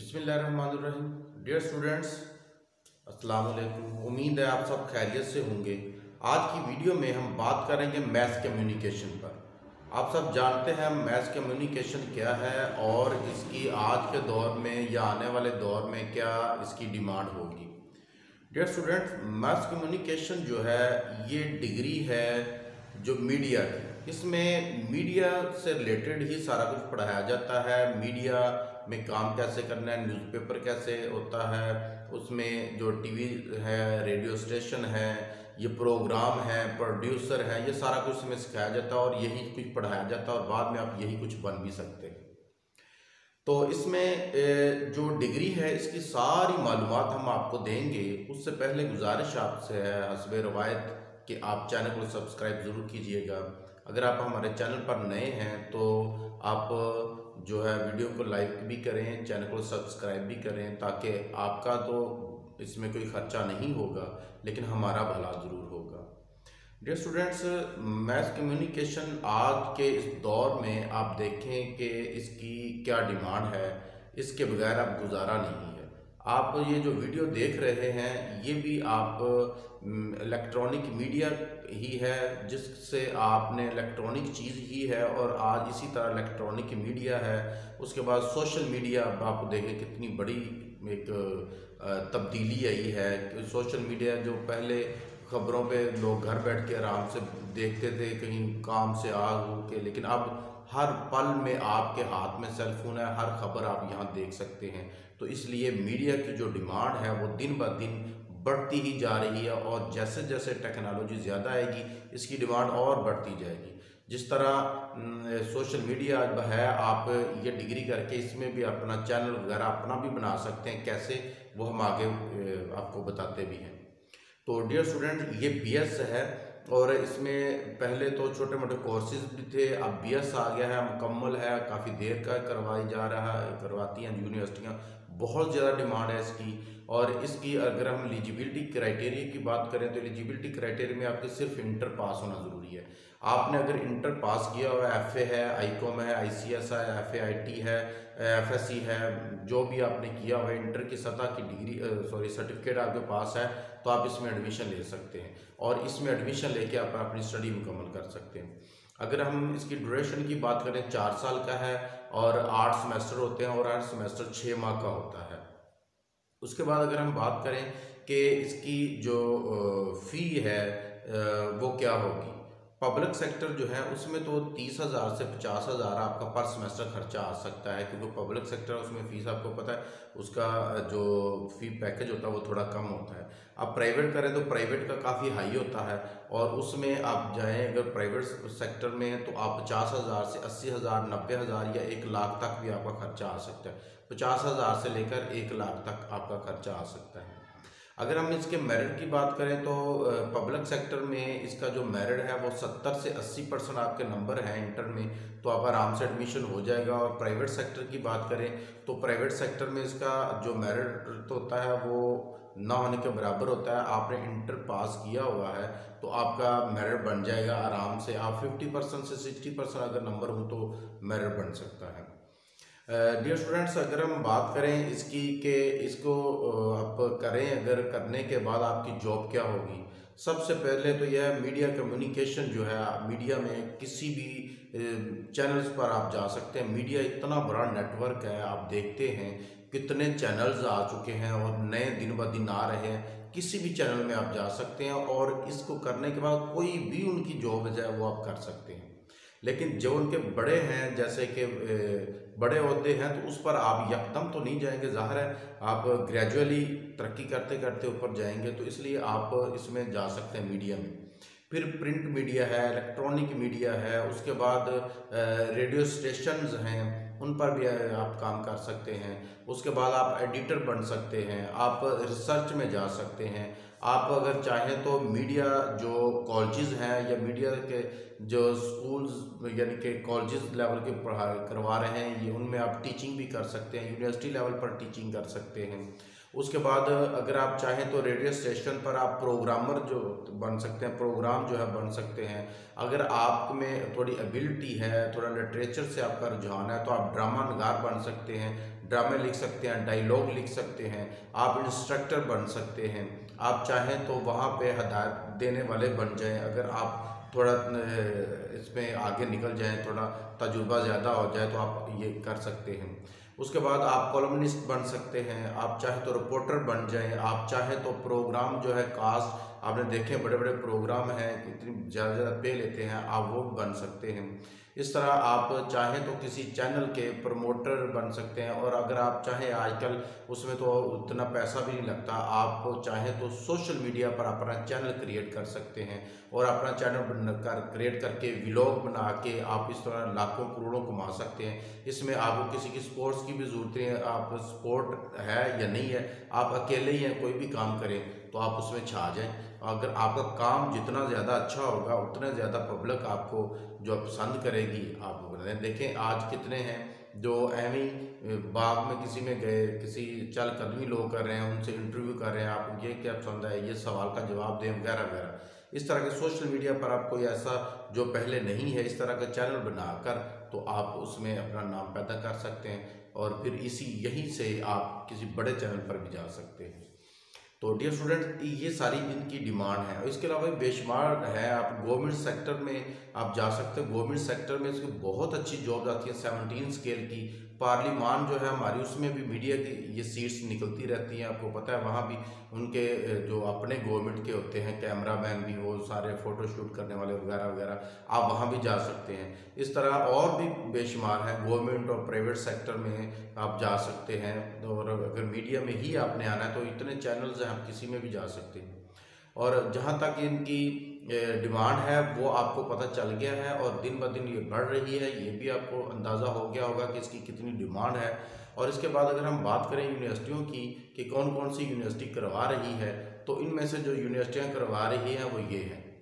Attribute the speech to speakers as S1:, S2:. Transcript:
S1: बिस्मिल्लाहिर्रहमानिर्रहीम। Dear students, अस्सलाम वालेकुम। उम्मीद है आप सब खैरियत से होंगे। आज की वीडियो में हम बात करेंगे मैस कम्युनिकेशन पर। आप सब जानते हैं मैस कम्युनिकेशन क्या है और इसकी आज के दौर में या आने वाले दौर में क्या इसकी डिमांड होगी। डियर स्टूडेंट्स, मैस कम्युनिकेशन जो है ये डिग्री है जो मीडिया की। इसमें मीडिया से रिलेटेड ही सारा कुछ पढ़ाया जाता है। मीडिया में काम कैसे करना है, न्यूज़पेपर कैसे होता है, उसमें जो टीवी है, रेडियो स्टेशन है, ये प्रोग्राम है, प्रोड्यूसर है, ये सारा कुछ इसमें सिखाया जाता है और यही कुछ पढ़ाया जाता है और बाद में आप यही कुछ बन भी सकते हैं। तो इसमें जो डिग्री है इसकी सारी मालूमात हम आपको देंगे। उससे पहले गुजारिश आपसे है हस्बे रवायत कि आप चैनल को सब्सक्राइब ज़रूर कीजिएगा। अगर आप हमारे चैनल पर नए हैं तो आप जो है वीडियो को लाइक भी करें, चैनल को सब्सक्राइब भी करें, ताकि आपका तो इसमें कोई ख़र्चा नहीं होगा लेकिन हमारा भला ज़रूर होगा। डियर स्टूडेंट्स, मैस कम्युनिकेशन आज के इस दौर में आप देखें कि इसकी क्या डिमांड है, इसके बगैर आप गुजारा नहीं है। आप ये जो वीडियो देख रहे हैं ये भी आप इलेक्ट्रॉनिक मीडिया ही है, जिससे आपने इलेक्ट्रॉनिक चीज़ ही है और आज इसी तरह इलेक्ट्रॉनिक मीडिया है। उसके बाद सोशल मीडिया आप देखें कितनी बड़ी एक तब्दीली आई है। सोशल मीडिया जो पहले खबरों पे लोग घर बैठ के आराम से देखते थे कहीं काम से आ हो के, लेकिन अब हर पल में आपके हाथ में सेल फोन है, हर खबर आप यहाँ देख सकते हैं। तो इसलिए मीडिया की जो डिमांड है वो दिन ब दिन बढ़ती ही जा रही है और जैसे जैसे टेक्नोलॉजी ज़्यादा आएगी इसकी डिमांड और बढ़ती जाएगी। जिस तरह सोशल मीडिया है, आप ये डिग्री करके इसमें भी अपना चैनल वगैरह अपना भी बना सकते हैं। कैसे, वो हम आगे आपको बताते भी हैं। तो डियर स्टूडेंट, ये BS है और इसमें पहले तो छोटे मोटे कोर्सेज भी थे, अब BS आ गया है, मुकम्मल है, काफ़ी देर का करवाती हैं यूनिवर्सिटियाँ। बहुत ज़्यादा डिमांड है इसकी। और इसकी अगर हम एलिजिबिलिटी क्राइटेरिया की बात करें तो एलिजिबिलिटी क्राइटेरिया में आपके सिर्फ इंटर पास होना ज़रूरी है। आपने अगर इंटर पास किया हुआ है, FA है, ICOM है, ICS है, FAIT है, FSC है, जो भी आपने किया हुआ है, इंटर की सतह की डिग्री सर्टिफिकेट आपके पास है तो आप इसमें एडमिशन ले सकते हैं और इसमें एडमिशन लेके आप अपनी स्टडी मुकम्मल कर सकते हैं। अगर हम इसकी ड्यूरेशन की बात करें 4 साल का है और 8 सेमेस्टर होते हैं और हर सेमेस्टर 6 माह का होता है। उसके बाद अगर हम बात करें कि इसकी जो फ़ी है वो क्या होगी, पब्लिक सेक्टर जो है उसमें तो 30,000 से 50,000 आपका पर सेमेस्टर खर्चा आ सकता है, क्योंकि पब्लिक सेक्टर उसमें फ़ीस आपको पता है उसका जो फ़ी पैकेज होता है वो थोड़ा कम होता है। आप प्राइवेट करें तो प्राइवेट का काफ़ी हाई होता है और उसमें आप जाएं अगर प्राइवेट सेक्टर में तो आप 50,000 से 80,000, 90,000 या 1 लाख तक भी आपका खर्चा आ सकता है। 50,000 से लेकर 1 लाख तक आपका खर्चा आ सकता है। अगर हम इसके मेरिट की बात करें तो पब्लिक सेक्टर में इसका जो मेरिट है वो 70 से 80% आपके नंबर हैं इंटर में तो आप आराम से एडमिशन हो जाएगा। और प्राइवेट सेक्टर की बात करें तो प्राइवेट सेक्टर में इसका जो मेरिट तो होता है वो ना होने के बराबर होता है। आपने इंटर पास किया हुआ है तो आपका मेरिट बन जाएगा आराम से। आप 50% से 60% अगर नंबर हो तो मेरिट बन सकता है। डियर स्टूडेंट्स, अगर हम बात करें इसकी कि इसको आप करें, अगर करने के बाद आपकी जॉब क्या होगी, सबसे पहले तो यह मीडिया कम्युनिकेशन जो है, मीडिया में किसी भी चैनल्स पर आप जा सकते हैं। मीडिया इतना बड़ा नेटवर्क है, आप देखते हैं कितने चैनल्स आ चुके हैं और नए दिन ब दिन आ रहे हैं। किसी भी चैनल में आप जा सकते हैं और इसको करने के बाद कोई भी उनकी जॉब है वो आप कर सकते हैं। लेकिन जो उनके बड़े हैं, जैसे कि बड़े ओहदे हैं, तो उस पर आप यकदम तो नहीं जाएंगे, ज़ाहिर है आप ग्रेजुअली तरक्की करते करते ऊपर जाएंगे। तो इसलिए आप इसमें जा सकते हैं मीडिया में। फिर प्रिंट मीडिया है, इलेक्ट्रॉनिक मीडिया है, उसके बाद रेडियो स्टेशंस हैं, उन पर भी आप काम कर सकते हैं। उसके बाद आप एडिटर बन सकते हैं, आप रिसर्च में जा सकते हैं। आप अगर चाहें तो मीडिया जो कॉलेजेस हैं या मीडिया के जो स्कूल्स यानी कि कॉलेजेस लेवल के पढ़ाई करवा रहे हैं ये उनमें आप टीचिंग भी कर सकते हैं, यूनिवर्सिटी लेवल पर टीचिंग कर सकते हैं। उसके बाद अगर आप चाहें तो रेडियो स्टेशन पर आप प्रोग्रामर जो बन सकते हैं, प्रोग्राम जो है बन सकते हैं। अगर आप में थोड़ी एबिलिटी है, थोड़ा लिटरेचर से आपका रुझान है तो आप ड्रामा नगार बन सकते हैं। ड्रामे लिख सकते हैं, डायलॉग लिख सकते हैं, आप इंस्ट्रक्टर बन सकते हैं। आप चाहें तो वहाँ पे हदायत देने वाले बन जाएं। अगर आप थोड़ा इसमें आगे निकल जाएं, थोड़ा तजुर्बा ज़्यादा हो जाए तो आप ये कर सकते हैं। उसके बाद आप कॉलमनिस्ट बन सकते हैं, आप चाहे तो रिपोर्टर बन जाएं, आप चाहे तो प्रोग्राम जो है कास्ट, आपने देखे बड़े बड़े प्रोग्राम हैं कितनी ज़्यादा पे लेते हैं, आप वो बन सकते हैं। इस तरह आप चाहें तो किसी चैनल के प्रमोटर बन सकते हैं। और अगर आप चाहें, आजकल उसमें तो उतना पैसा भी नहीं लगता, आप चाहें तो सोशल मीडिया पर अपना चैनल क्रिएट कर सकते हैं और अपना चैनल क्रिएट करके व्लॉग बना के आप इस तरह लाखों करोड़ों कमा सकते हैं। इसमें आपको किसी की सपोर्ट्स की भी ज़रूरत नहीं है, आप सपोर्ट है या नहीं है, आप अकेले ही हैं, कोई भी काम करें तो आप उसमें छा जाएं। अगर आपका काम जितना ज़्यादा अच्छा होगा उतना ज़्यादा पब्लिक आपको जो पसंद करेगी आपको बताएं। देखें आज कितने हैं जो एवी बाग में किसी में गए, किसी चल कदमी लोग कर रहे हैं, उनसे इंटरव्यू कर रहे हैं, आपको ये क्या पसंद है, ये सवाल का जवाब दें वगैरह वगैरह। इस तरह के सोशल मीडिया पर आप कोई ऐसा जो पहले नहीं है इस तरह का चैनल बनाकर तो आप उसमें अपना नाम पैदा कर सकते हैं और फिर यहीं से आप किसी बड़े चैनल पर भी जा सकते हैं। तो डियर स्टूडेंट, ये सारी इनकी डिमांड है। और इसके अलावा बेशुमार है, आप गवर्नमेंट सेक्टर में आप जा सकते हो। गवर्नमेंट सेक्टर में इसकी बहुत अच्छी जॉब आती है 17 स्केल की। पार्लिमान जो है हमारी, उसमें भी मीडिया की ये सीट्स निकलती रहती हैं, आपको पता है। वहाँ भी उनके जो अपने गवर्नमेंट के होते हैं कैमरा मैन भी, वो सारे फ़ोटो शूट करने वाले वगैरह वगैरह, आप वहाँ भी जा सकते हैं। इस तरह और भी बेशुमार है, गवर्नमेंट और प्राइवेट सेक्टर में आप जा सकते हैं। और अगर मीडिया में ही आपने आना है तो इतने चैनल्स हैं, आप किसी में भी जा सकते हैं। और जहाँ तक इनकी डिमांड है वो आपको पता चल गया है और दिन ब दिन ये बढ़ रही है, ये भी आपको अंदाज़ा हो गया होगा कि इसकी कितनी डिमांड है। और इसके बाद अगर हम बात करें यूनिवर्सिटियों की कि कौन कौन सी यूनिवर्सिटी करवा रही है, तो इनमें से जो यूनिवर्सिटियाँ करवा रही हैं वो ये हैं।